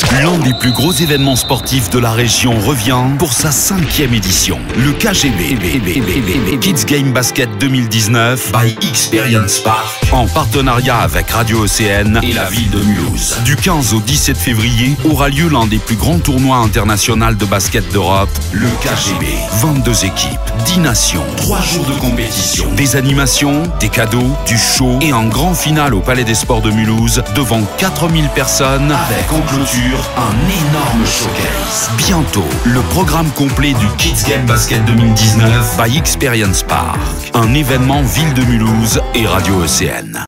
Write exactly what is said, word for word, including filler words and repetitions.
L'un des plus gros événements sportifs de la région revient pour sa cinquième édition. Le K G B, Kids Game Basket deux mille dix-neuf by Experience Park, en partenariat avec Radio O C N et la ville de Mulhouse. Du quinze au dix-sept février aura lieu l'un des plus grands tournois internationaux de basket d'Europe, le K G B. vingt-deux équipes, dix nations, trois jours de compétition, des animations, des cadeaux, du show et un grand final au Palais des Sports de Mulhouse devant quatre mille personnes avec en clôture un énorme showcase. Bientôt, le programme complet du Kids Game Basket deux mille dix-neuf by Experience Park. Un événement Ville de Mulhouse et Radio O C N.